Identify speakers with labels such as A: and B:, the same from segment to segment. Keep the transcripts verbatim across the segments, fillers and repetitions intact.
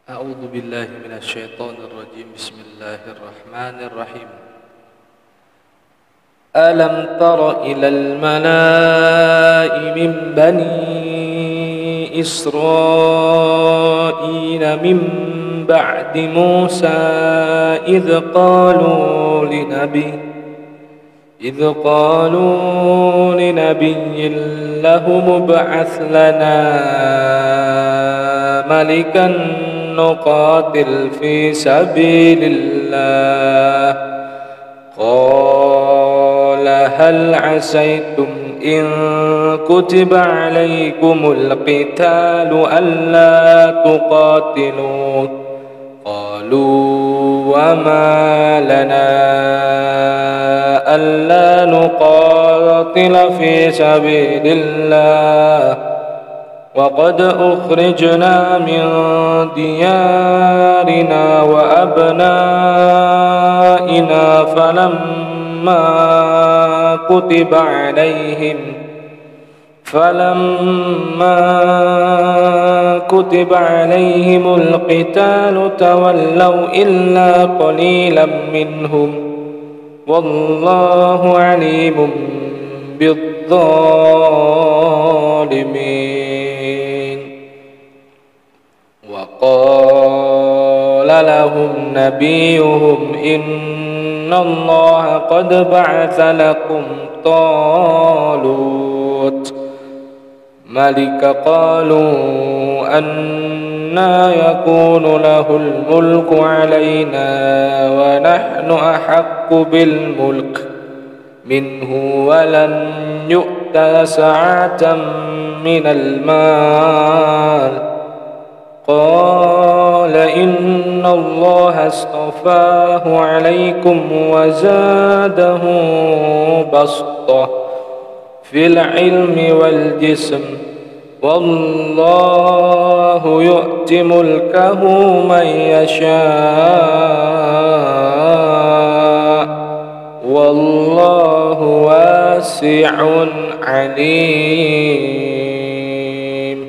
A: أعوذ بالله من الشيطان الرجيم. بسم الله الرحمن الرحيم. ألم تر إلى الملأ من بني إسرائيل من بعد موسى إذ قالوا لنبي إذ قالوا لنبي له ابعث لنا ملكا نقاتل في سبيل الله. قال هل عسيتم إن كتب عليكم القتال ألا تقاتلوا؟ قالوا وما لنا ألا نقاتل في سبيل الله وقد أخرجنا من ديارنا وأبنائنا فلما كتب عليهم فلما كتب عليهم القتال تولوا إلا قليلا منهم والله عليم بالظالمين. وقال لهم نبيهم إن الله قد بعث لكم طالوت ملكا. قالوا أنى يكون له الملك علينا ونحن أحق بالملك منه ولم يؤت سعة من المال. قال إن الله اصطفاه عليكم وزاده بسطة في العلم والجسم والله يؤتي ملكه من يشاء والله واسع عليم.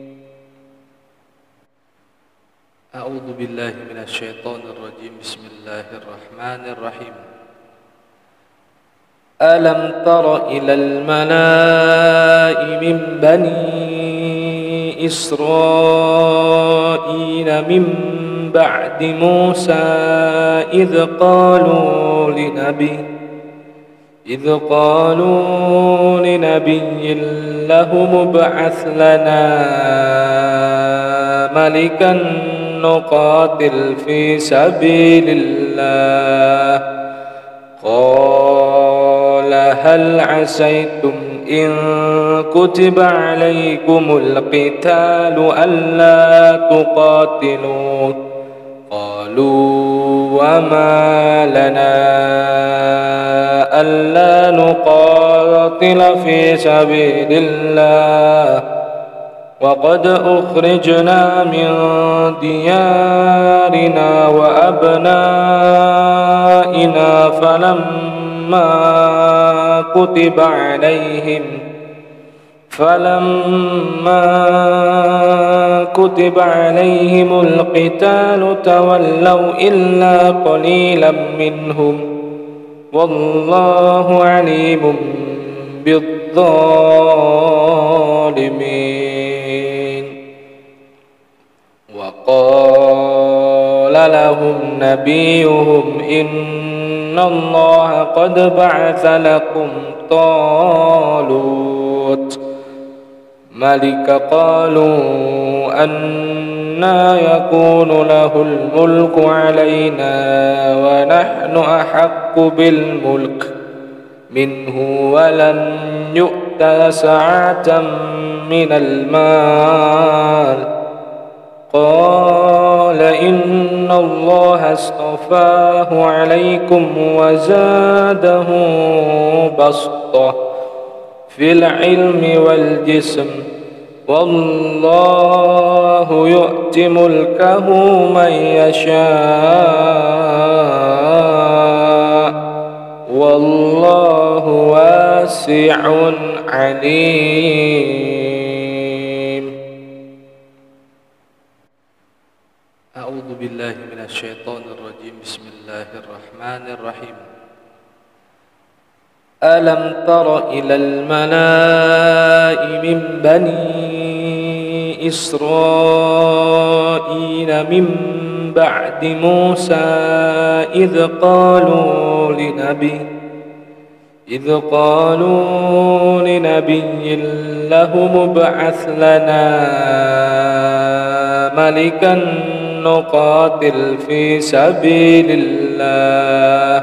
A: أعوذ بالله من الشيطان الرجيم. بسم الله الرحمن الرحيم. ألم تر إلى الملأ من بني إسرائيل من بعد موسى إذ قالوا لنبي إذ قالوا لنبي له ابعث لنا ملكا نقاتل في سبيل الله. قال هل عسيتم إن كتب عليكم القتال ألا تقاتلوا؟ قالوا وما لنا ألا نقاتل في سبيل الله وقد أخرجنا من ديارنا وأبنائنا فلما كتب عليهم فلما كتب عليهم القتال تولوا إلا قليلا منهم والله عليم بالظالمين. وقال لهم نبيهم إن الله قد بعث لكم طالوت ملكا. قالوا أنى يكون له الملك علينا ونحن أحق بالملك منه ولم يؤت سعة من المال. قال إن الله اصطفاه عليكم وزاده بسطة في العلم والجسم والله يؤتي ملكه من يشاء والله واسع عليم. أعوذ بالله من الشيطان الرجيم. بسم الله الرحمن الرحيم. ألم تر إلى الملأ من بني إسرائيل من بعد موسى إذ قالوا لنبي إذ قالوا لنبي له ابعث لنا ملكا نقاتل في سبيل الله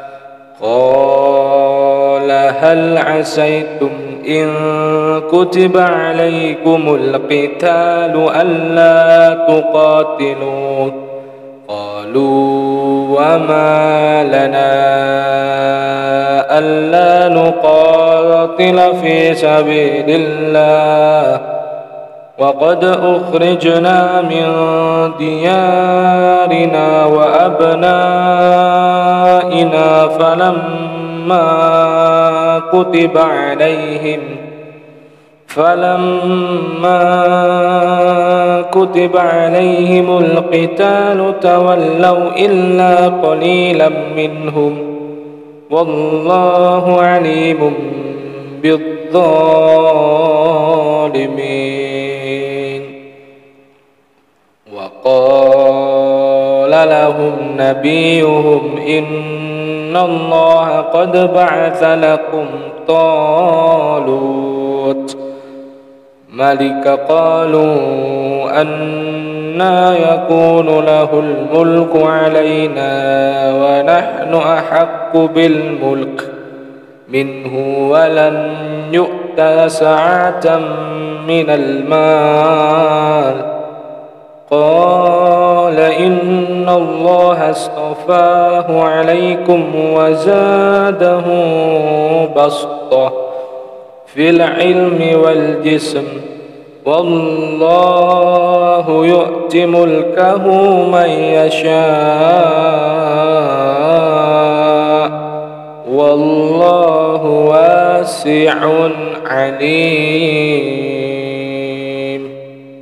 A: قال هل عسيتم إن كتب عليكم القتال ألا تقاتلوا قالوا وما لنا ألا نقاتل في سبيل الله وقد أخرجنا من ديارنا وأبنائنا فلما كتب عليهم فلما كتب عليهم القتال تولوا إلا قليلا منهم والله عليم بالظالمين. وقال لهم نبيهم إن الله قد بعث لكم طالوت ملكا قالوا أنى يكون له الملك علينا ونحن أحق بالملك منه ولم يؤت سعة من المال قال إن الله اصطفاه عليكم وزاده بسطة في العلم والجسم والله يؤتي ملكه من يشاء والله واسع عليم.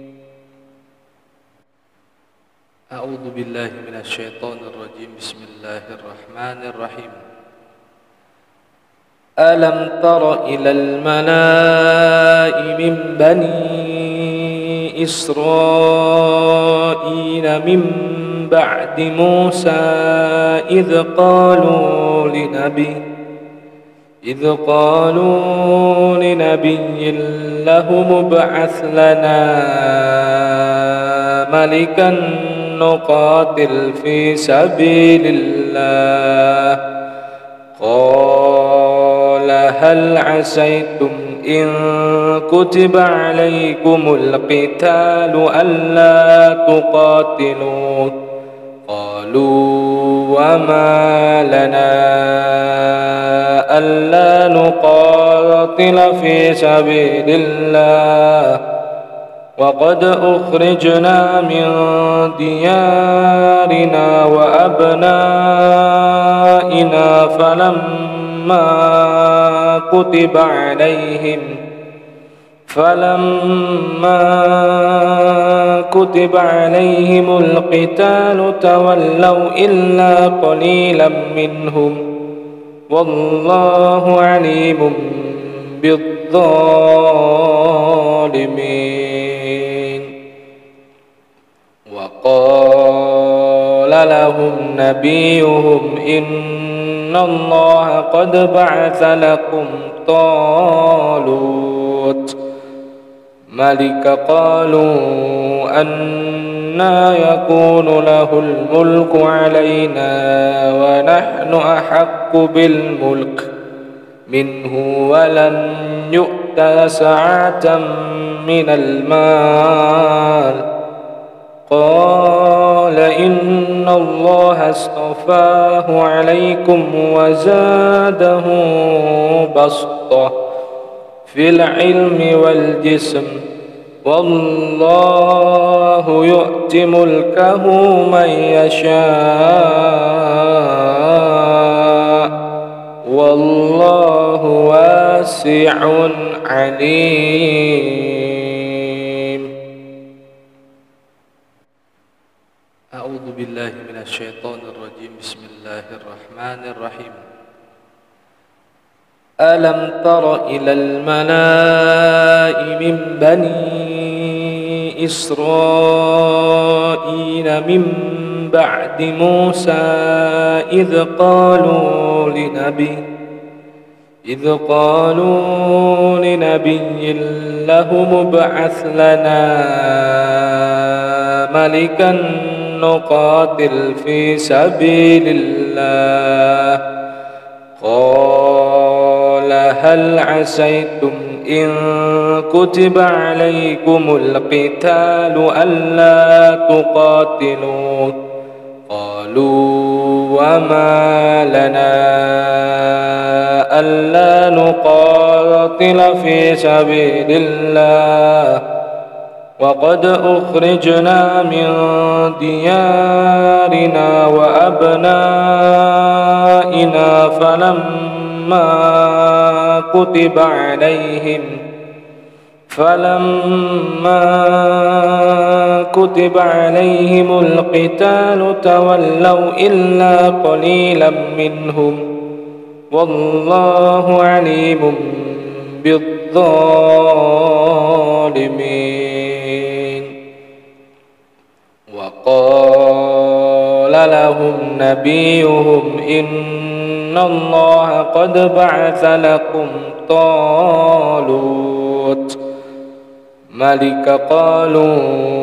A: أعوذ بالله من الشيطان الرجيم. بسم الله الرحمن الرحيم. ألم تر إلى الملأ من بني إسرائيل من بعد موسى إذ قالوا لنبي إذ قالوا لنبي له ابعث لنا ملكا نقاتل في سبيل الله قال هل عسيتم إن كتب عليكم القتال ألا تقاتلوا قالوا وما لنا ألا نقاتل في سبيل الله وقد أخرجنا من ديارنا وأبنائنا فلما كتب عليهم فلما كتب عليهم القتال تولوا إلا قليلا منهم والله عليم بالظالمين. وقال لهم نبيهم إن الله قد بعث لكم طالوت ملكا قالوا أنى يكون له الملك علينا ونحن أحق بالملك منه ولم يؤت سعة من المال قال إن الله اصطفاه عليكم وزاده بسطة في العلم والجسم والله يؤتي ملكه من يشاء والله واسع عليم. أعوذ بالله من الشيطان الرجيم بسم الله الرحمن الرحيم ألم تر إلى الملأ من بني إسرائيل من بعد موسى إذ قالوا لنبي إذ قالوا لنبي له ابعث لنا ملكا نقاتل في سبيل الله قال هل عسيتم إن كتب عليكم القتال ألا تقاتلوا قالوا وما لنا ألا نقاتل في سبيل الله وقد أخرجنا من ديارنا وأبنائنا فلما كتب عليهم فلما كتب عليهم القتال تولوا إلا قليلا منهم والله عليم بالظالمين وقال لهم نبيهم إن الله قد بعث لكم طالوت ملك قالوا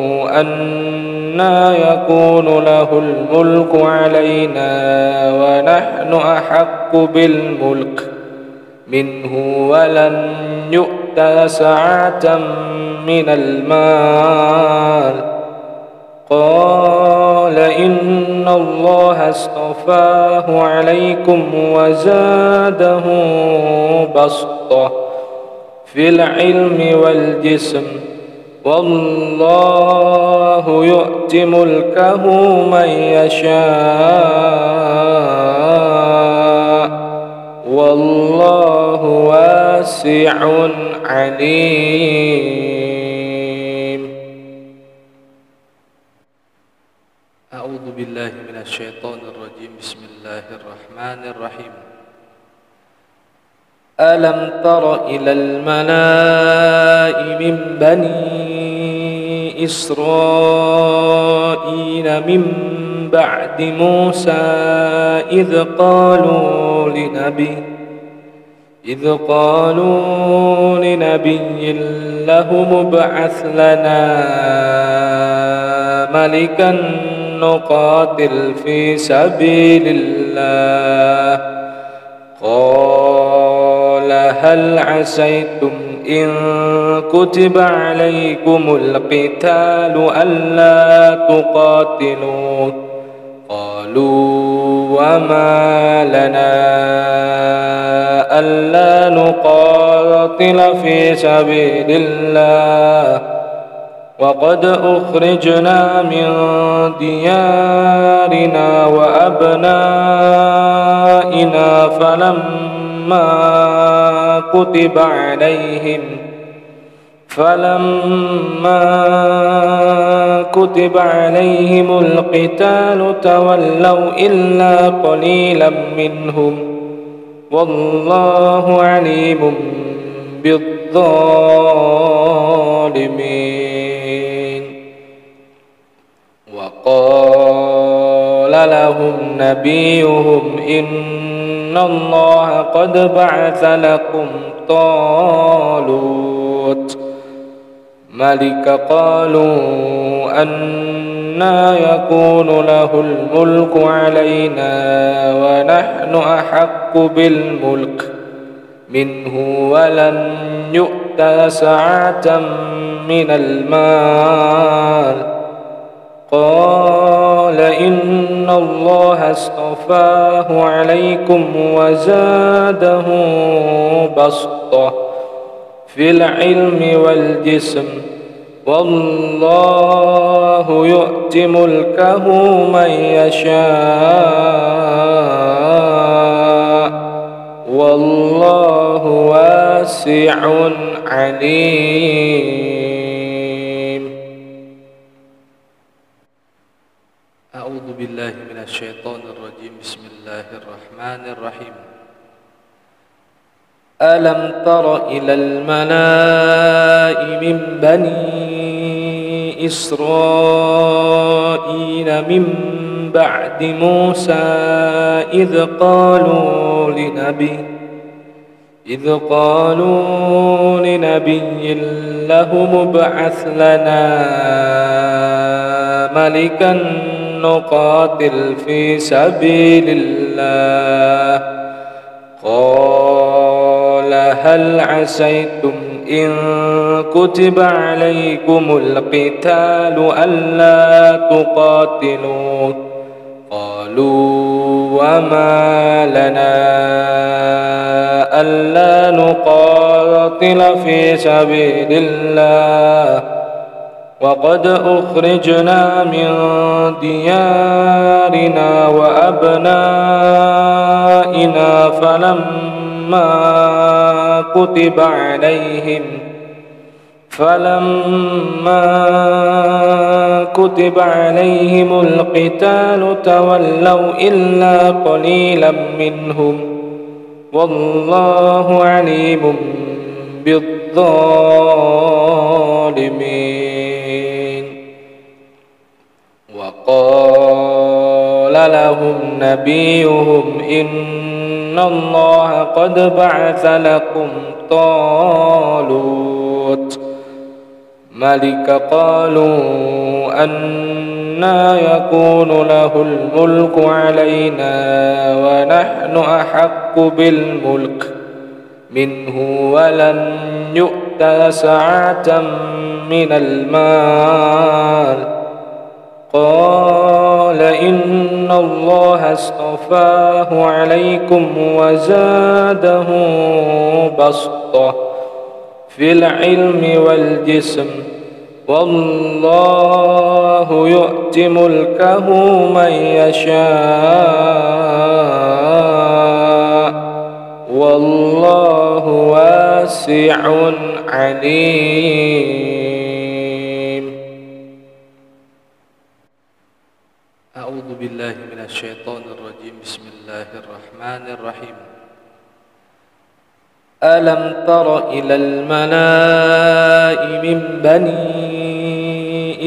A: أنى يكون له الملك علينا ونحن أحق بالملك منه ولم يؤت سعة من المال قال إن الله اصطفاه عليكم وزاده بسطة في العلم والجسم والله يؤتي ملكه من يشاء والله واسع عليم. أعوذ بالله من الشيطان الرجيم بسم الله الرحمن الرحيم ألم تر إلى الملأ من بني إسرائيل من بعد موسى إذ قالوا لنبي إذ قالوا لنبي له ابعث لنا ملكا نقاتل في سبيل الله قال هل عسيتم إن كتب عليكم القتال ألا تقاتلوا قالوا وما لنا ألا نقاتل في سبيل الله وقد أخرجنا من ديارنا وأبنائنا فلما كتب عليهم فلما كتب عليهم القتال تولوا إلا قليلا منهم والله عليم بالظالمين وقال لهم نبيهم إن الله قد بعث لكم طالوت ملك قالوا أنى يكون له الملك علينا ونحن أحق بالملك منه ولم يؤت سعة من المال قال إن الله اصطفاه عليكم وزاده بسطة في العلم والجسم والله يؤتي ملكه من يشاء والله واسع عليم. أعوذ بالله من الشيطان الرجيم بسم الله الرحمن الرحيم ألم تر إلى الملأ من بني إسرائيل من بعد موسى إذ قالوا لنبي إذ قالوا لنبي له ابعث لنا ملكا نقاتل في سبيل الله قال هل عسيتم إن كتب عليكم القتال ألا تقاتلوا قالوا وما لنا ألا نقاتل في سبيل الله وقد أخرجنا من ديارنا وأبنائنا فلما كتب عليهم فلما كتب عليهم القتال تولوا إلا قليلا منهم والله عليم بالظالمين وقال لهم نبيهم إن الله قد بعث لكم طالوت ملكا قالوا أنى يكون له الملك علينا ونحن أحق بالملك منه ولم يؤت سعة من المال قال إن الله اصطفاه عليكم وزاده بسطة في العلم والجسم والله يؤتي ملكه من يشاء والله واسع عليم. أعوذ بالله من الشيطان الرجيم بسم الله الرحمن الرحيم ألم تر إلى الملأ من بني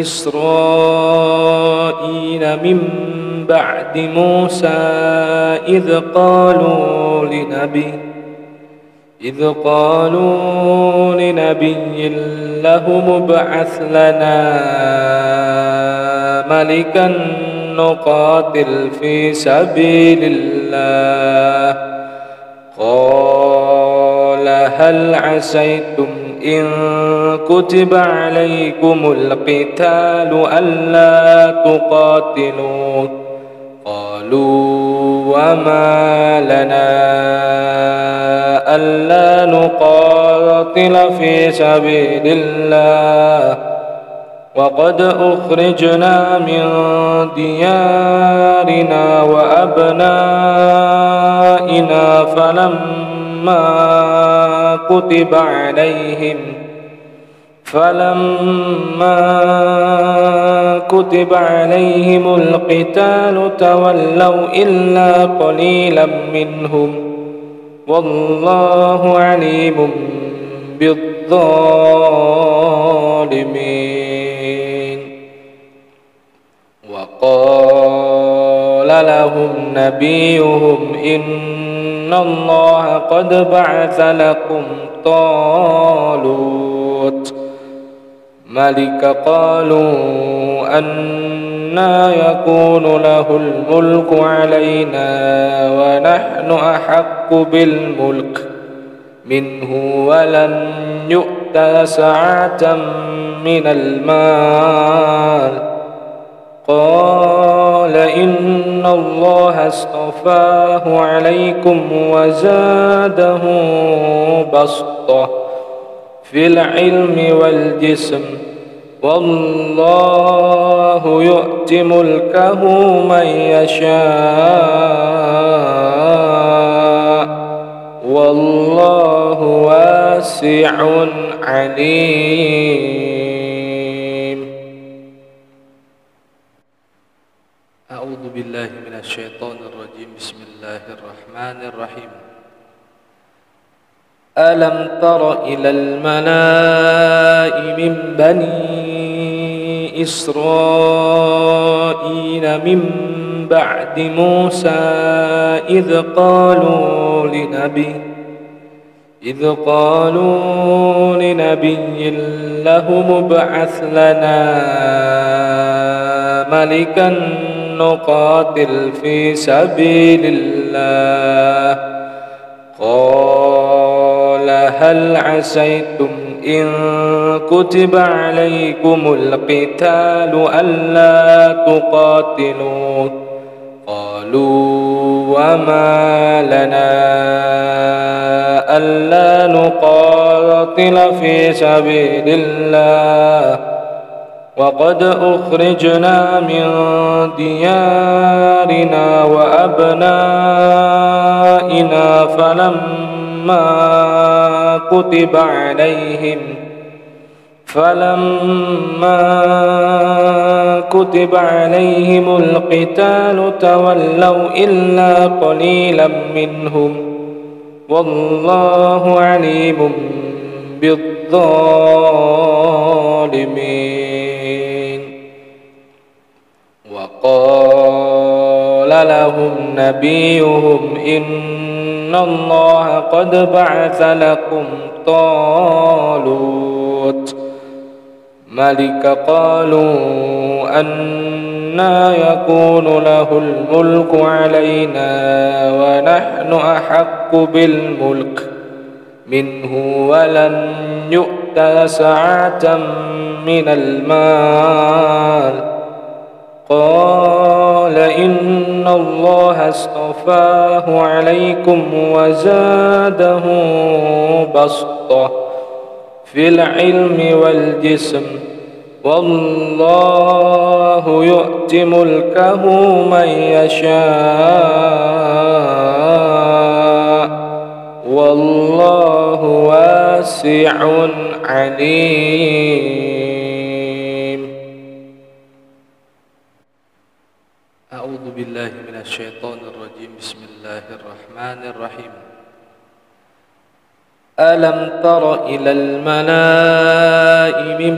A: إسرائيل من بعد موسى إذ قالوا لنبي إذ قالوا لنبي له ابعث لنا ملكا نقاتل في سبيل الله قال هل عسيتم إن كتب عليكم القتال ألا تقاتلوا قالوا وما لنا ألا نقاتل في سبيل الله وقد أخرجنا من ديارنا وأبنائنا فلما كتب عليهم فلما كتب عليهم القتال تولوا إلا قليلا منهم والله عليم بالظالمين وقال لهم نبيهم إن الله قد بعث لكم طالوت ملكا قالوا أنى يكون له الملك علينا ونحن أحق بالملك منه ولم يؤت سعة من المال قال إن الله اصطفاه عليكم وزاده بسطة في العلم والجسم والله يؤتي ملكه من يشاء والله واسع عليم. أعوذ بالله من الشيطان الرجيم. بسم الله الرحمن الرحيم. ألم تر إلى الملأ من بني إسرائيل من بعد موسى إذ قالوا لنبي إذ قالوا لنبي له ابعث لنا ملكا نقاتل في سبيل الله قال هل عسيتم إن كتب عليكم القتال ألا تقاتلوا قالوا وما لنا ألا نقاتل في سبيل الله وقد أخرجنا من ديارنا وأبنائنا فلما كتب عليهم فلما كتب عليهم القتال تولوا إلا قليلا منهم والله عليم بالظالمين. وقال لهم نبيهم إن الله قد بعث لكم طالوت ملكا قالوا أنى يكون له الملك علينا ونحن أحق بالملك منه ولم يؤت سعة من المال قال إن الله اصطفاه عليكم وزاده بسطة في العلم والجسم والله يؤتي ملكه من يشاء والله واسع عليم. أعوذ بالله من الشيطان الرجيم. بسم الله الرحمن الرحيم. ألم تر إلى الملأ من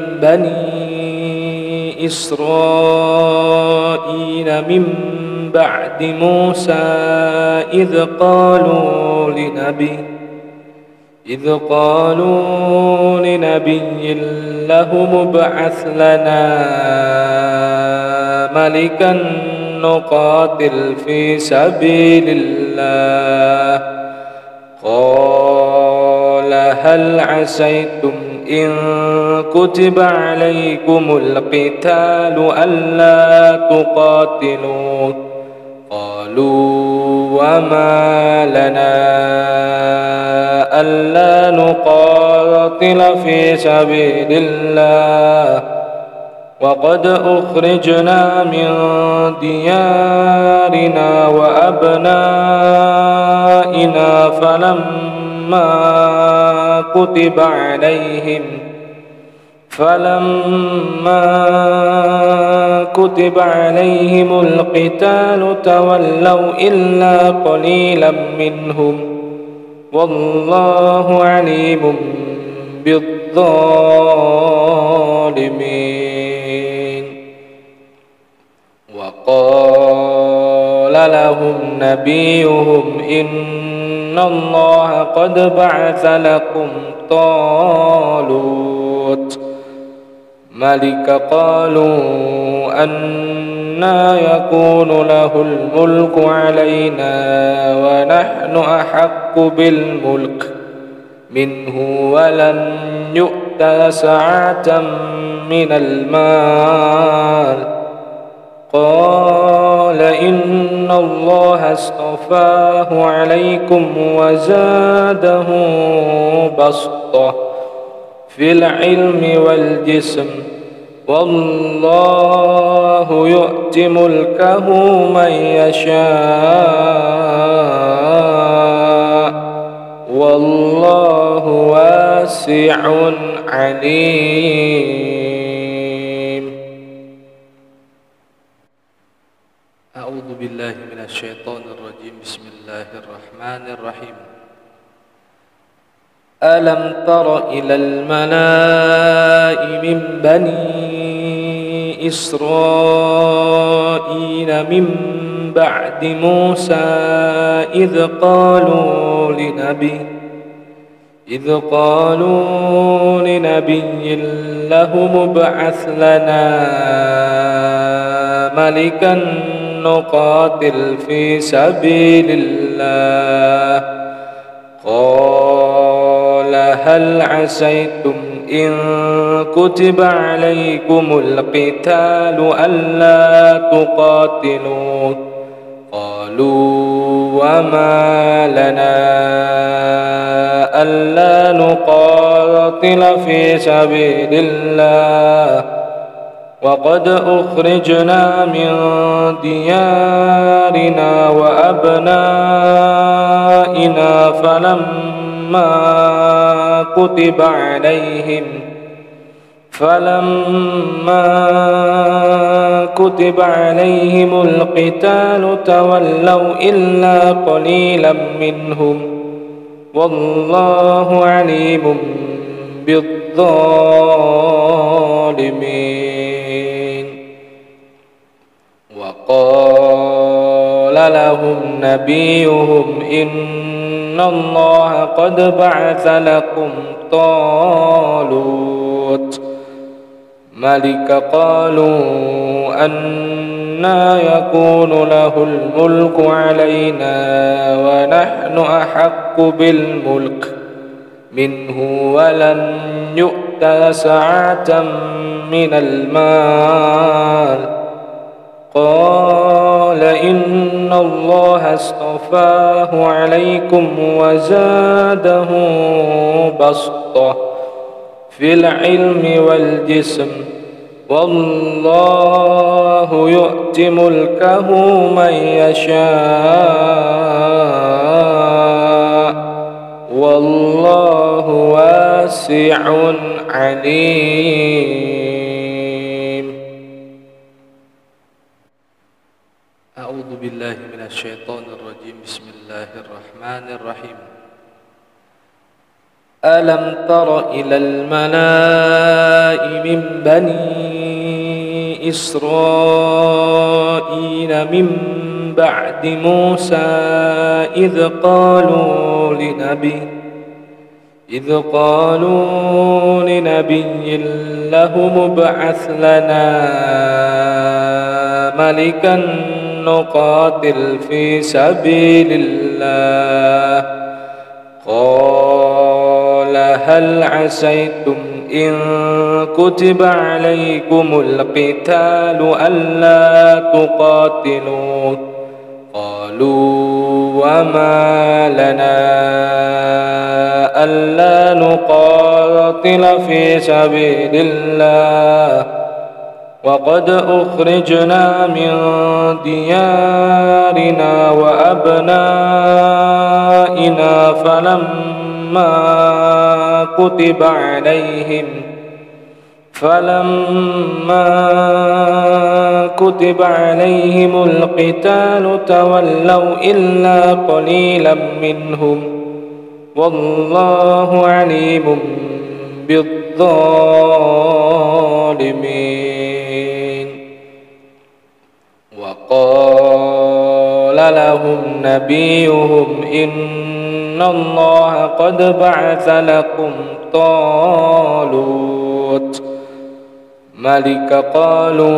A: بني إسرائيل من بعد موسى إذ قالوا لنبي إذ قالوا لنبي له ابعث لنا ملكا نقاتل في سبيل الله قال هل عسيتم إن كتب عليكم القتال ألا تقاتلوا قالوا وما لنا ألا نقاتل في سبيل الله وقد أخرجنا من ديارنا وأبنائنا فلما كتب عليهم فلما كتب عليهم القتال تولوا إلا قليلا منهم والله عليم بالظالمين. وقال لهم نبيهم إن الله قد بعث لكم طالوت ملكا قالوا أنى يكون له الملك علينا ونحن أحق بالملك منه ولم يؤت سعة من المال قال إن الله اصطفاه عليكم وزاده بسطة في العلم والجسم والله يؤتي ملكه من يشاء والله واسع عليم. أعوذ بالله من الشيطان الرجيم بسم الله الرحمن الرحيم ألم تر إلى الملأ من بني إسرائيل من بعد موسى إذ قالوا لنبي إذ قالوا لنبي له ابعث لنا ملكا نقاتل في سبيل الله قال هل عسيتم إن كتب عليكم القتال ألا تقاتلوا قالوا وما لنا ألا نقاتل في سبيل الله وقد أخرجنا من ديارنا وأبنائنا فلما كتب عليهم فلما كتب عليهم القتال تولوا إلا قليلا منهم والله عليم بالظالمين وقال لهم نبيهم إن الله قد بعث لكم طالوت ملك قالوا أنى يكون له الملك علينا ونحن أحق بالملك منه ولم يؤت سعة من المال قال إن الله اصطفاه عليكم وزاده بسطة في العلم والجسم والله يؤتي ملكه من يشاء والله واسع عليم. أعوذ بالله من الشيطان الرجيم بسم الله الرحمن الرحيم ألم تر إلى الملأ من بني إسرائيل من بعد موسى إذ قالوا لنبي إذ قالوا لنبي له ابعث لنا ملكا نقاتل في سبيل الله قال هل عسيتم إن كتب عليكم القتال ألا تقاتلوا قالوا وما لنا ألا نقاتل في سبيل الله وقد أخرجنا من ديارنا وأبنائنا فلما كتب عليهم فلما كتب عليهم القتال تولوا إلا قليلا منهم والله عليم بالظالمين وقال لهم نبيهم إن الله قد بعث لكم طالوت ملك قالوا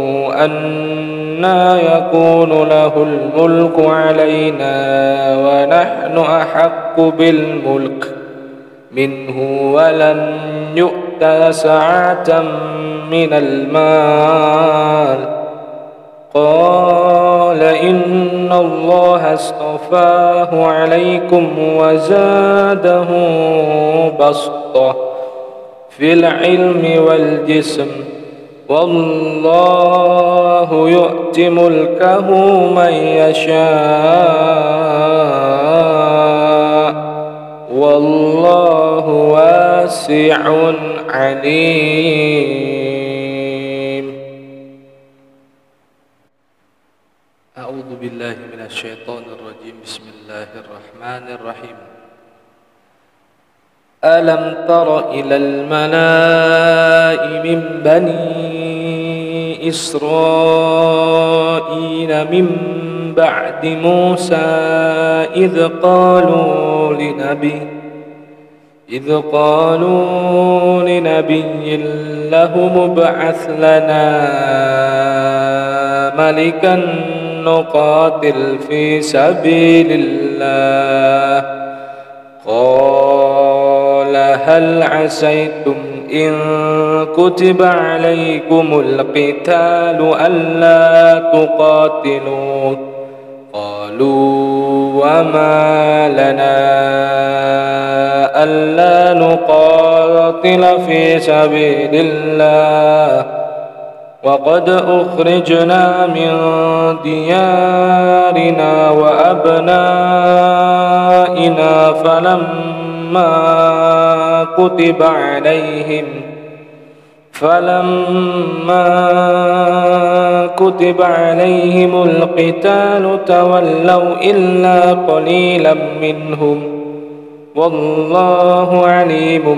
A: أنى يكون له الملك علينا ونحن أحق بالملك منه ولم يؤت سعة من المال قال إن الله اصطفاه عليكم وزاده بسطة في العلم والجسم والله يؤتي ملكه من يشاء والله واسع عليم. أعوذ بالله من الشيطان الرجيم بسم الله الرحمن الرحيم ألم تر إلى الملأ من بني إسرائيل من بعد موسى إذ قالوا لنبي إذ قالوا لنبي له ابعث لنا ملكا نقاتل في سبيل الله قال هل عسيتم إن كتب عليكم القتال ألا تقاتلوا قالوا وما لنا ألا نقاتل في سبيل الله وقد أخرجنا من ديارنا وأبنائنا فلما كتب عليهم فلما كتب عليهم القتال تولوا إلا قليلا منهم والله عليم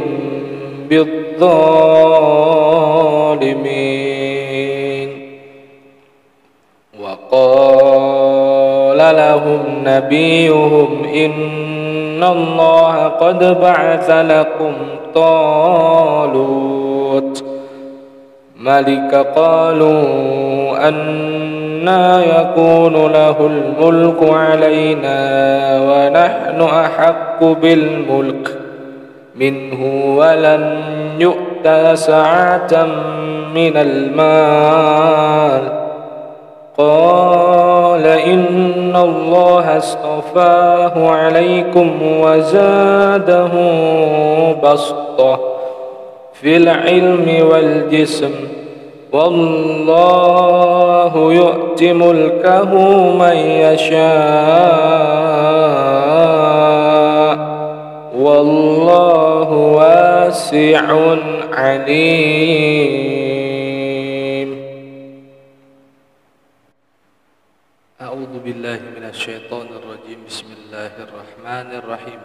A: بالظالمين وقال لهم نبيهم إن الله قد بعث لكم طالوت ملكا قالوا أنى يكون له الملك علينا ونحن أحق بالملك منه ولم يؤت سعة من المال قال إن الله اصطفاه عليكم وزاده بسطة في العلم والجسم والله يؤتي ملكه من يشاء والله واسع عليم. أعوذ بالله من الشيطان الرجيم بسم الله الرحمن الرحيم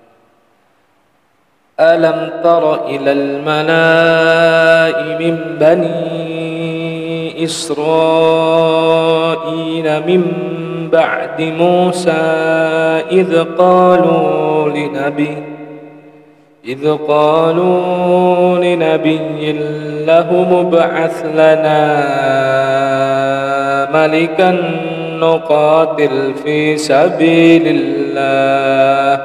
A: ألم تر إلى الملأ من بني إسرائيل من بعد موسى إذ قالوا لنبي إذ قالوا لنبي له ابعث لنا ملكا نقاتل في سبيل الله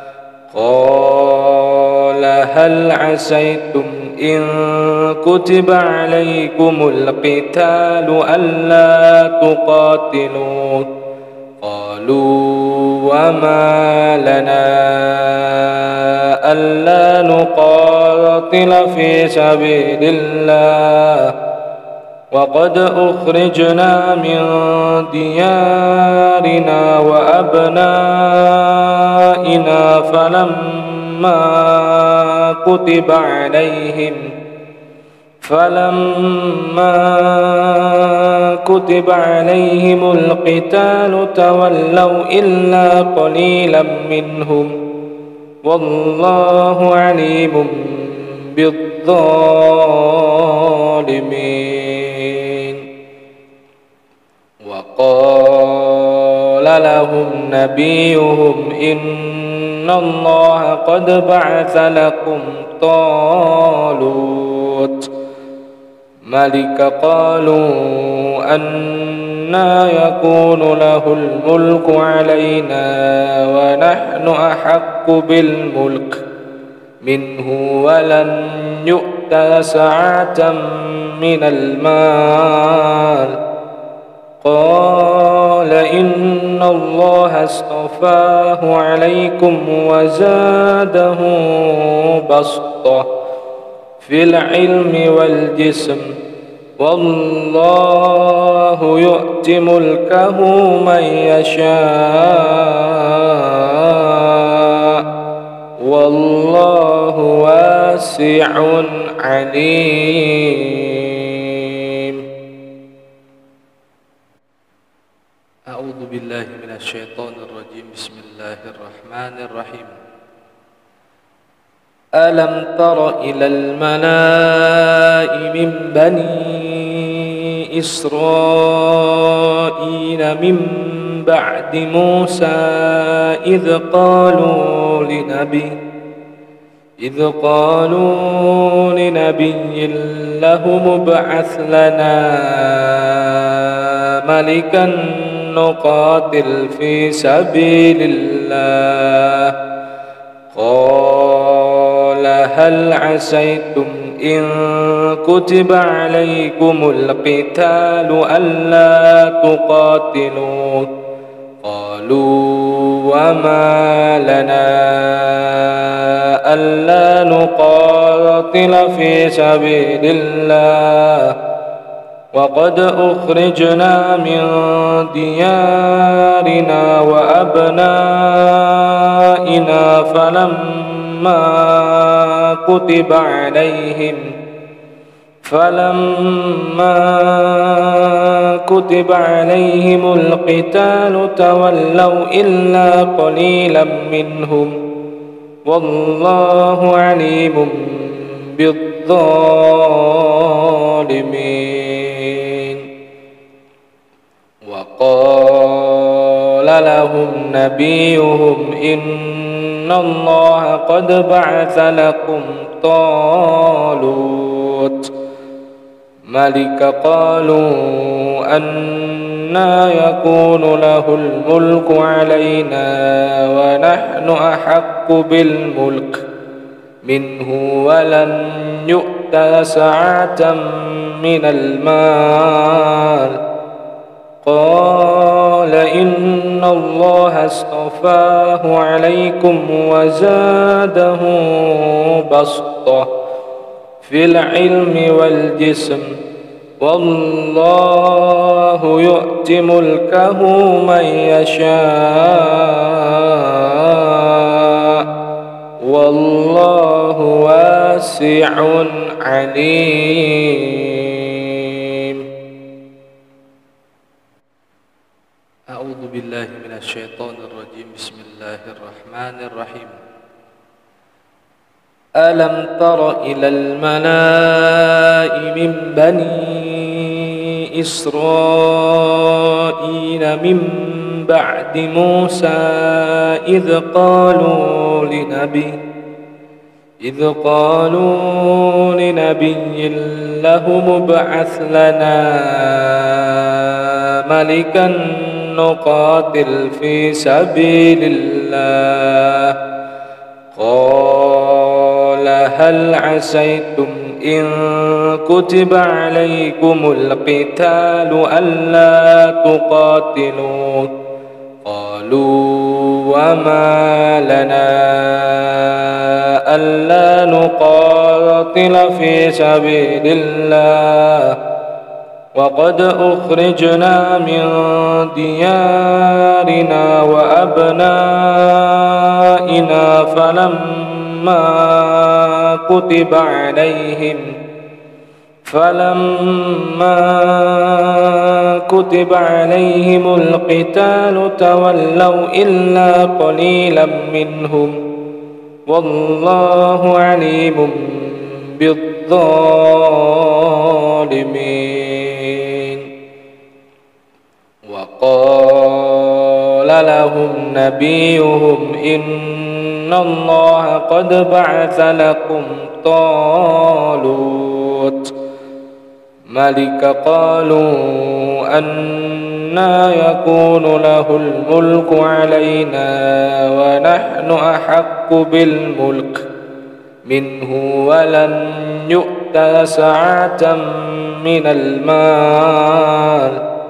A: قال هل عسيتم إن كتب عليكم القتال ألا تقاتلوا قالوا وما لنا ألا نقاتل في سبيل الله وقد أخرجنا من ديارنا وأبنائنا فلما كتب عليهم فلما كتب عليهم القتال تولوا إلا قليلا منهم والله عليم بالظالمين وقال لهم نبيهم إن الله قد بعث لكم طالوت ملكا قالوا أنى يكون له الملك علينا ونحن أحق بالملك منه ولم يؤت سعة من المال قال إن الله اصطفاه عليكم وزاده بسطة في العلم والجسم والله يؤتي ملكه من يشاء والله واسع عليم. أعوذ بالله من الشيطان الرجيم بسم الله الرحمن الرحيم ألم تر إلى الملأ من بني إسرائيل من بعد موسى إذ قالوا لنبي إذ قالوا لنبي له ابعث لنا ملكا نقاتل في سبيل الله قال هل عسيتم إن كتب عليكم القتال ألا تقاتلوا قالوا وما لنا ألا نقاتل في سبيل الله وقد أخرجنا من ديارنا وأبنائنا فلما كتب عليهم فلما كتب عليهم القتال تولوا إلا قليلا منهم والله عليم بالظالمين وقال لهم نبيهم إن الله قد بعث لكم طالوت ملك قالوا أنى يكون له الملك علينا ونحن أحق بالملك منه ولم يؤت سعة من المال قال إن الله اصطفاه عليكم وزاده بسطة في العلم والجسم والله يؤتي ملكه من يشاء والله واسع عليم. أعوذ بالله من الشيطان الرجيم بسم الله الرحمن الرحيم ألم تر إلى الملأ من بني إسرائيل من بعد موسى إذ قالوا لنبي إذ قالوا لنبي له ابعث لنا ملكا نقاتل في سبيل الله قال هل عسيتم إن كتب عليكم القتال ألا تقاتلوا قالوا وما لنا ألا نقاتل في سبيل الله وقد أخرجنا من ديارنا وأبنائنا فلما كتب عليهم فلما كتب عليهم القتال تولوا إلا قليلا منهم والله عليم بالظالمين وقال لهم نبيهم إن الله قد بعث لكم طالوت ملك قالوا أنى يكون له الملك علينا ونحن أحق بالملك منه ولم يؤت سعة من المال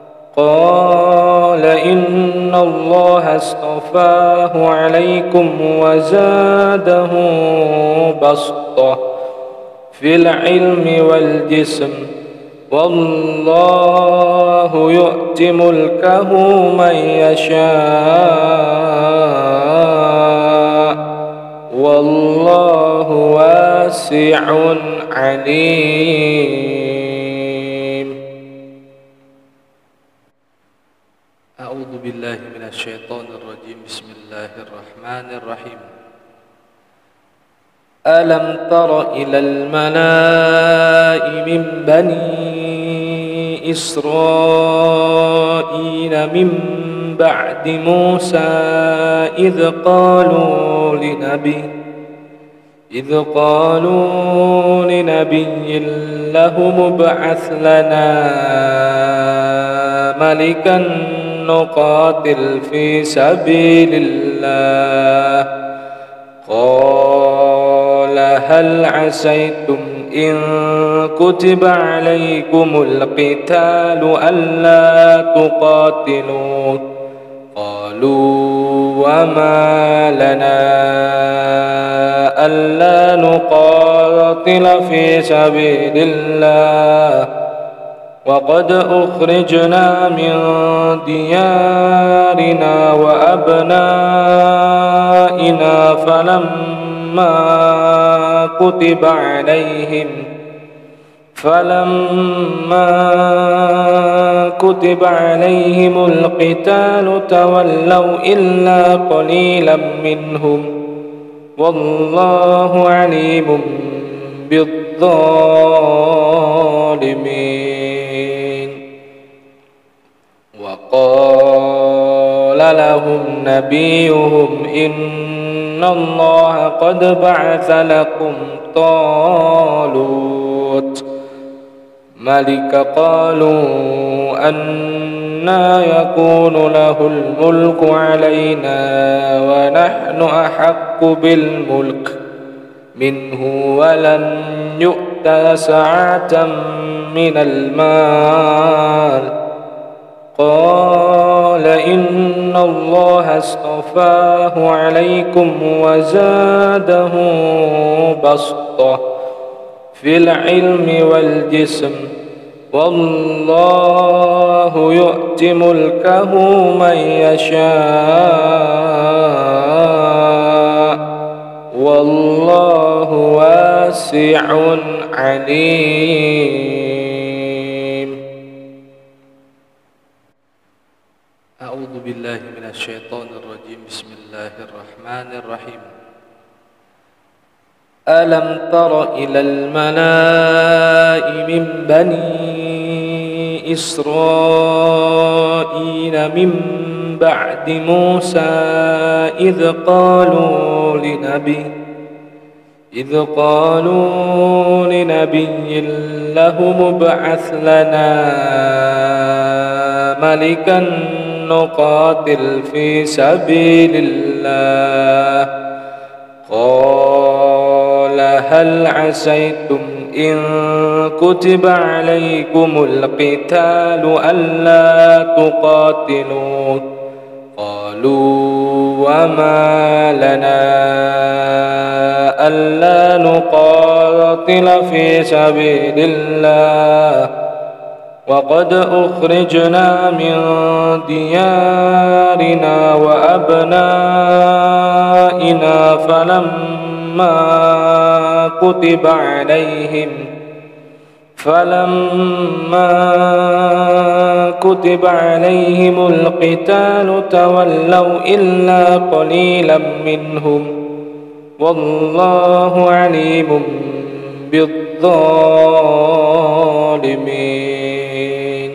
A: قال إن الله اصطفاه عليكم وزاده بسطة في العلم والجسم والله يؤتي ملكه من يشاء والله واسع عليم. أعوذ بالله من الشيطان الرجيم بسم الله الرحمن الرحيم ألم تر إلى الملأ من بني إسرائيل من بعد موسى إذ قالوا لنبي إذ قالوا لنبي له ابعث لنا ملكا نقاتل في سبيل الله قال هل عسيتم إن كتب عليكم القتال ألا تقاتلوا قالوا وما لنا ألا نقاتل في سبيل الله وقد أخرجنا من ديارنا وأبنائنا فلما كتب عليهم فلما كتب عليهم القتال تولوا إلا قليلا منهم والله عليم بالظالمين وقال لهم نبيهم إن الله قد بعث لكم طالوت ملك قالوا أنى يكون له الملك علينا ونحن أحق بالملك منه ولم يؤت سعة من المال قال إن الله اصطفاه عليكم وزاده بسطة في العلم والجسم والله يؤتي ملكه من يشاء والله واسع عليم. أعوذ بالله من الشيطان الرجيم بسم الله الرحمن الرحيم ألم تر إلى الملأ من بني إسرائيل من بعد موسى إذ قالوا لنبي إذ قالوا لنبي له ابعث لنا ملكا نقاتل في سبيل الله قال هل عسيتم إن كتب عليكم القتال ألا تقاتلوا قالوا وما لنا ألا نقاتل في سبيل الله وقد أخرجنا من ديارنا وأبنائنا فلما كتب عليهم فلما كتب عليهم القتال تولوا إلا قليلا منهم والله عليم بالظالمين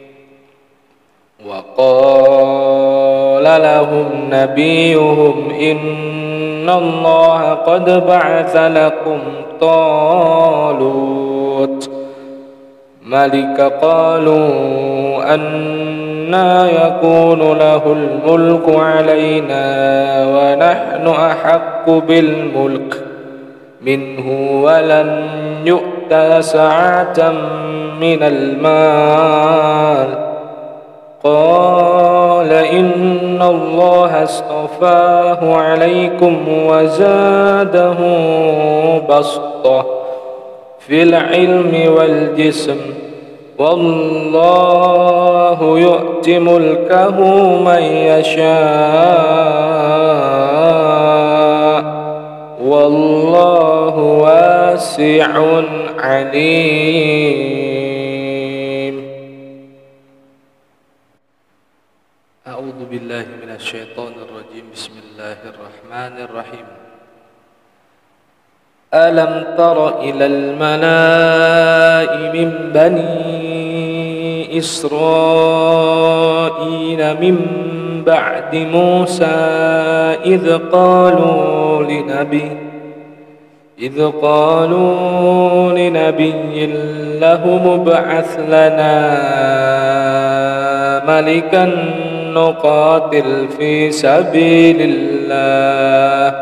A: وقال لهم نبيهم إن الله قد بعث لكم طالوت ملك قالوا أنى يكون له الملك علينا ونحن أحق بالملك منه ولم يؤت سعة من المال قال إن الله اصطفاه عليكم وزاده بسطة في العلم والجسم والله يؤتي ملكه من يشاء والله واسع عليم. أعوذ بالله من الشيطان الرجيم بسم الله الرحمن الرحيم ألم تر إلى الملأ من بني إسرائيل من بعد موسى إذ قالوا لنبي إذ قالوا لنبي له ابعث لنا ملكا نقاتل في سبيل الله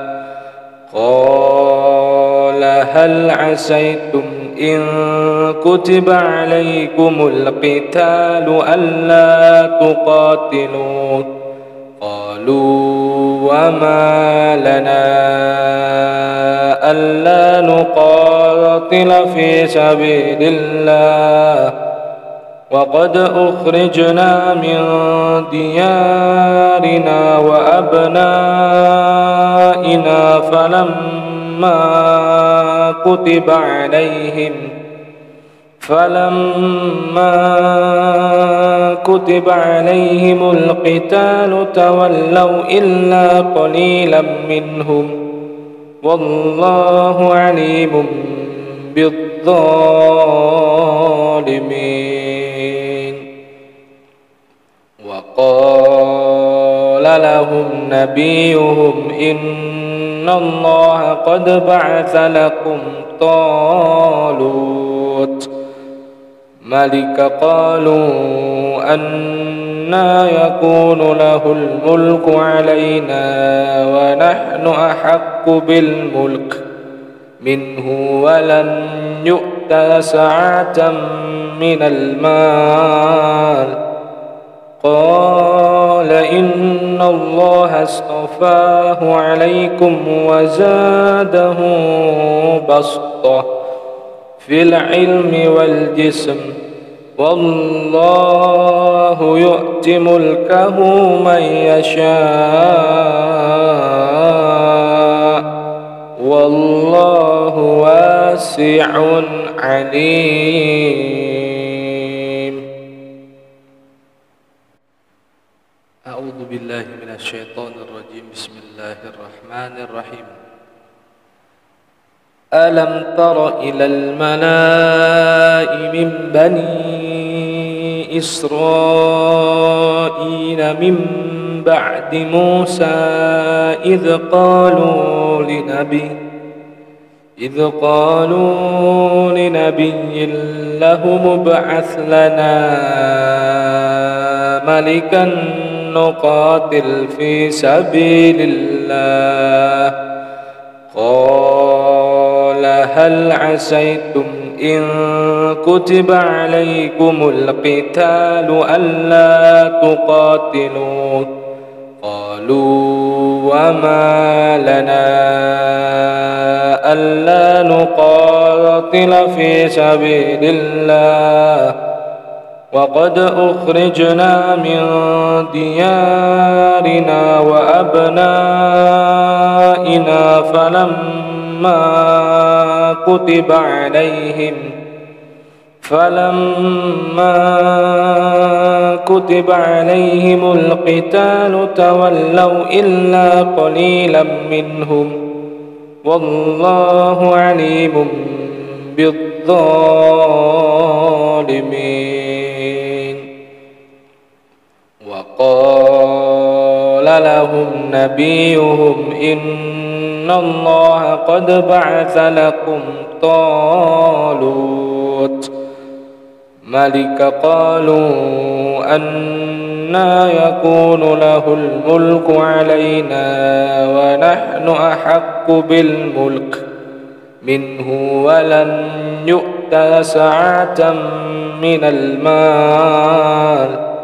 A: قال هل عسيتم إن كتب عليكم القتال ألا تقاتلوا قالوا وما لنا ألا نقاتل في سبيل الله وقد أخرجنا من ديارنا وأبنائنا فلما كتب عليهم فلما كتب عليهم القتال تولوا إلا قليلا منهم والله عليم بالظالمين وقال لهم نبيهم إن الله قد بعث لكم طالوت ملكا قالوا أنى يكون له الملك علينا ونحن أحق بالملك منه ولم يؤت سعة من المال قال إن الله اصطفاه عليكم وزاده بسطة في العلم والجسم والله يؤتي ملكه من يشاء والله واسع عليم. أعوذ بالله من الشيطان الرجيم بسم الله الرحمن الرحيم ألم تر إلى الملأ من بني إسرائيل من بعد موسى إذ قالوا لنبي إذ قالوا لنبي له ابعث لنا ملكا نقاتل في سبيل الله قال هل عسيتم إن كتب عليكم القتال ألا تقاتلوا قالوا وما لنا ألا نقاتل في سبيل الله وقد أخرجنا من ديارنا وأبنائنا فلما كتب عليهم فلما كتب عليهم القتال تولوا إلا قليلا منهم والله عليم بالظالمين وقال لهم نبيهم إن الله قد بعث لكم طالوت ملكا قالوا أنى يكون له الملك علينا ونحن أحق بالملك منه ولم يؤت سعة من المال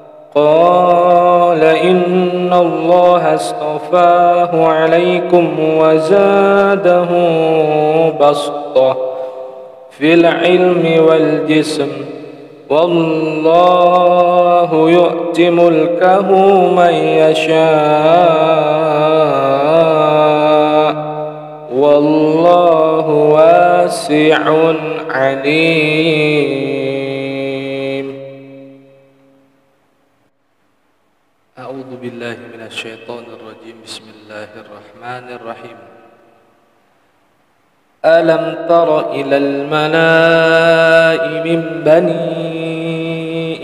A: قال إن الله اصطفاه عليكم وزاده بسطة في العلم والجسم والله يؤتي ملكه من يشاء والله واسع عليم. أعوذ بالله من الشيطان الرجيم بسم الله الرحمن الرحيم ألم تر إلى الملأ من بني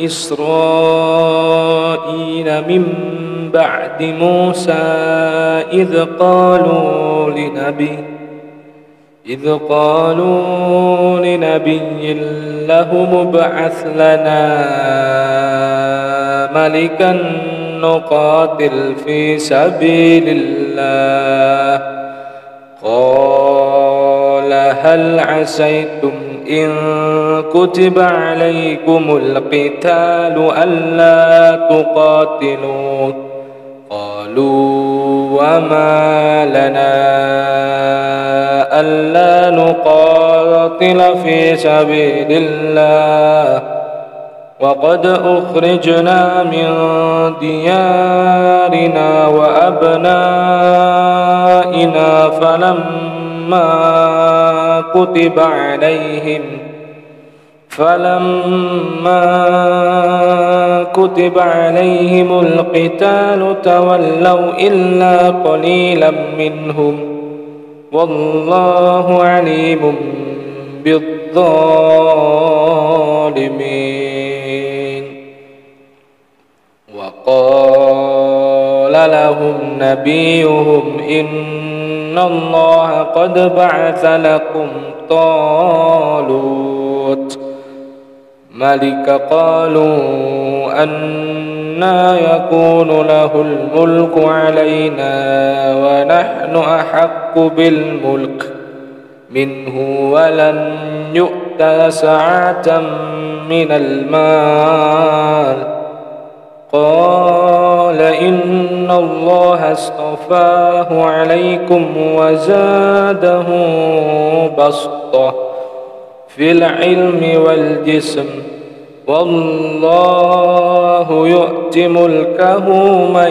A: إسرائيل من بعد موسى إذ قالوا لنبي إذ قالوا لنبي له ابعث لنا ملكا نقاتل في سبيل الله قال هل عسيتم إن كتب عليكم القتال ألا تقاتلوا قالوا وما لنا ألا نقاتل في سبيل الله وقد أخرجنا من ديارنا وأبنائنا فلما كتب عليهم فلما كتب عليهم القتال تولوا إلا قليلا منهم والله عليم بالظالمين وقال لهم نبيهم إن الله قد بعث لكم طالوت ملك قالوا أنى يكون له الملك علينا ونحن أحق بالملك منه ولم يؤت سعة من المال قال إن الله اصطفاه عليكم وزاده بسطة في العلم والجسم والله يؤتي ملكه من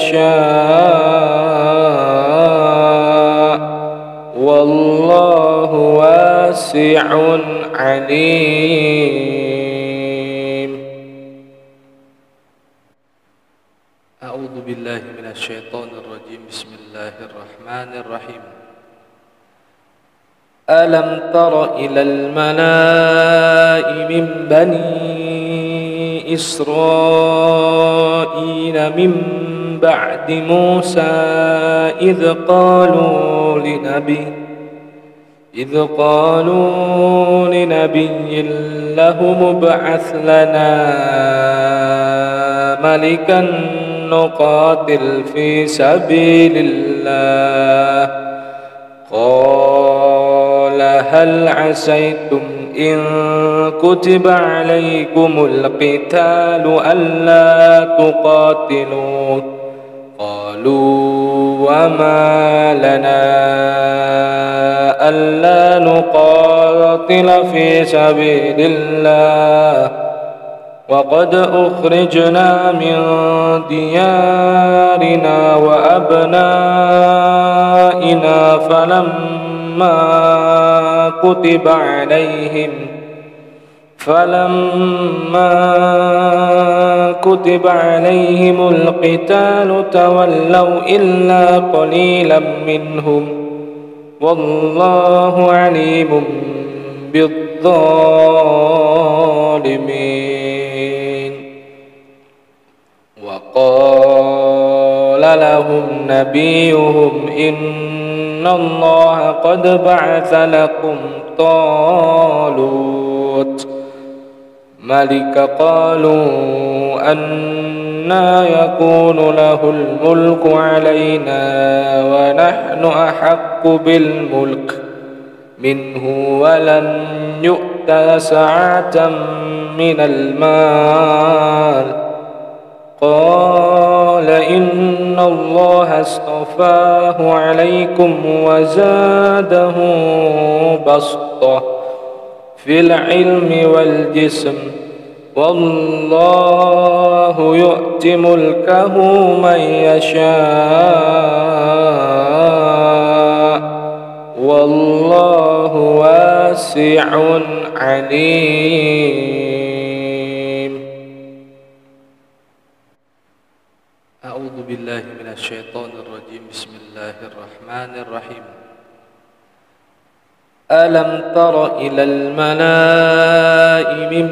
A: يشاء والله واسع عليم. أعوذ بالله من الشيطان الرجيم بسم الله الرحمن الرحيم ألم تر إلى الملأ من بني إسرائيل من بعد موسى إذ قالوا لنبي إذ قالوا لنبي له ابعث لنا ملكا نقاتل في سبيل الله قال هل عسيتم إن كتب عليكم القتال ألا تقاتلوا قالوا وما لنا ألا نقاتل في سبيل الله وقد أخرجنا من ديارنا وأبنائنا فلما كتب عليهم فلما كتب عليهم القتال تولوا إلا قليلا منهم والله عليم بالظالمين وقال لهم نبيهم إن الله قد بعث لكم طالوت ملك قالوا أنى يكون له الملك علينا ونحن أحق بالملك منه ولم يؤت سعة من المال قال إن الله اصطفاه عليكم وزاده بسطة في العلم والجسم والله يؤتي ملكه من يشاء والله واسع عليم. أعوذ بالله من الشيطان الرجيم بسم الله الرحمن الرحيم ألم تر إلى الملأ من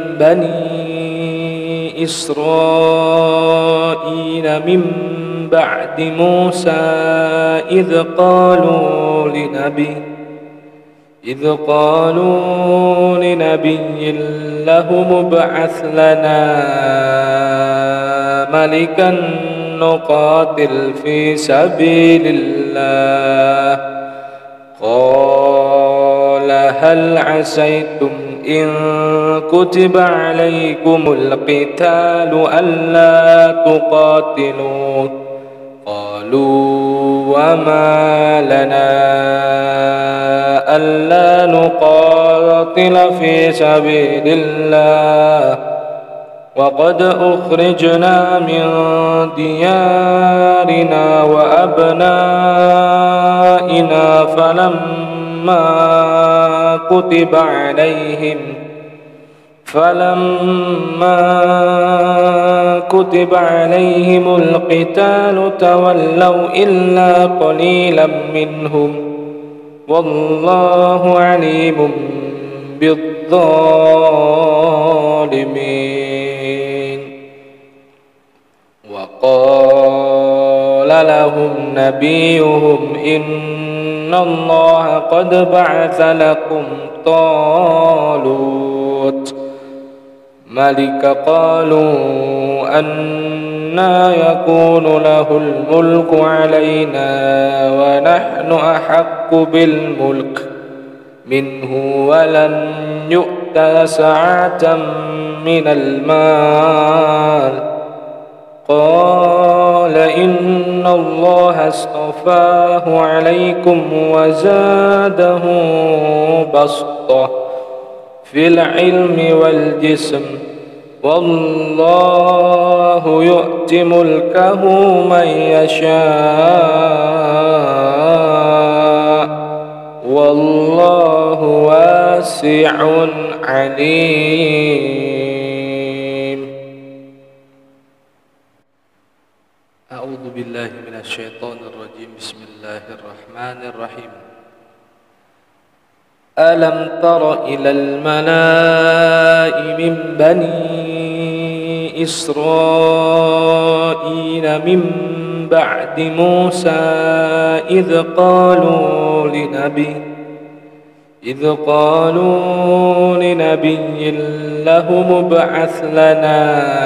A: بني إسرائيل من بعد موسى إذ قالوا لنبي إذ قالوا لنبي له ابعث لنا ملكا نقاتل في سبيل الله قال هل عسيتم إن كتب عليكم القتال ألا تقاتلوا قالوا وما لنا ألا نقاتل في سبيل الله وقد أخرجنا من ديارنا وأبنائنا فلما كتب عليهم فلما كتب عليهم القتال تولوا إلا قليلا منهم والله عليم بالظالمين وقال لهم نبيهم إن الله قد بعث لكم طالوت ملك قالوا أنى يكون له الملك علينا ونحن أحق بالملك منه ولم يؤت سعة من المال قال إن الله اصطفاه عليكم وزاده بسطة في العلم والجسم والله يؤتي ملكه من يشاء والله واسع عليم. أعوذ بالله من الشيطان الرجيم بسم الله الرحمن الرحيم ألم تر إلى الملأ من بني إسرائيل من بعد موسى إذ قالوا لنبي إذ قالوا لنبي له ابعث لنا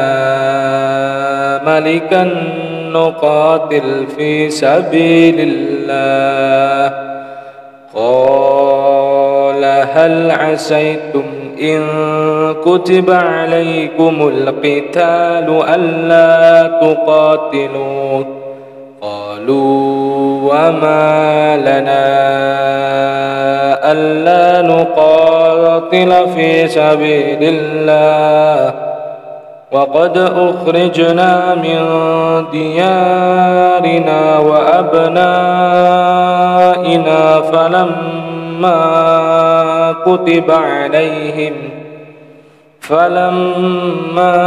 A: ملكا نقاتل في سبيل الله قال هل عسيتم إن كتب عليكم القتال ألا تقاتلوا قالوا وما لنا ألا نقاتل في سبيل الله وقد أخرجنا من ديارنا وأبنائنا فلما كتب عليهم فلما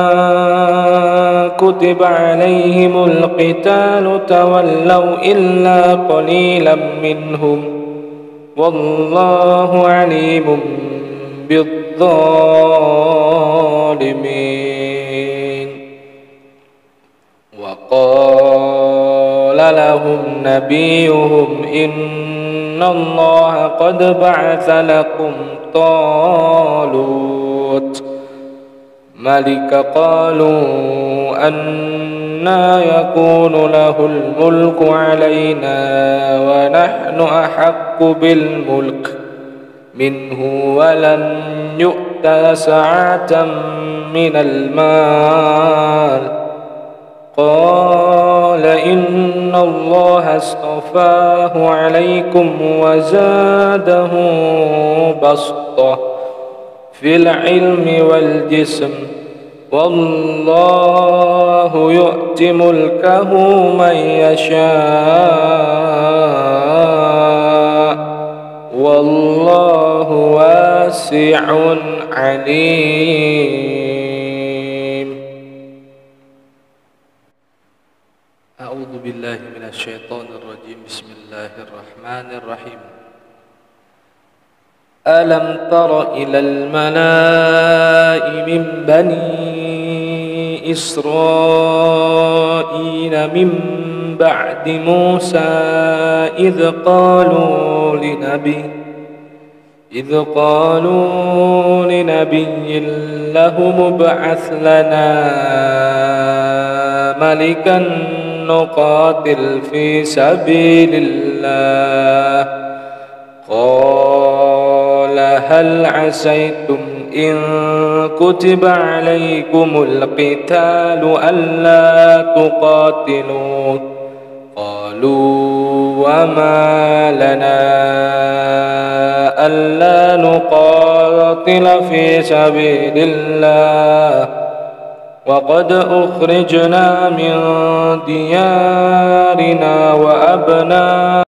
A: كتب عليهم القتال تولوا إلا قليلا منهم والله عليم بالظالمين وقال لهم نبيهم إن الله قد بعث لكم طالوت ملك قالوا أنى يكون له الملك علينا ونحن أحق بالملك منه ولم يؤت سعة من المال قال إن الله اصطفاه عليكم وزاده بسطة في العلم والجسم والله يؤتي ملكه من يشاء والله واسع عليم. أعوذ بالله من الشيطان الرجيم بسم الله الرحمن الرحيم ألم تر إلى الملأ من بني إسرائيل من بعد موسى إذ قالوا لنبي إذ قالوا لنبي له ابعث لنا ملكا نقاتل في سبيل الله قال هل عسيتم إن كتب عليكم القتال ألا تقاتلوا قالوا وما لنا ألا نقاتل في سبيل الله وقد أخرجنا من ديارنا وأبنائنا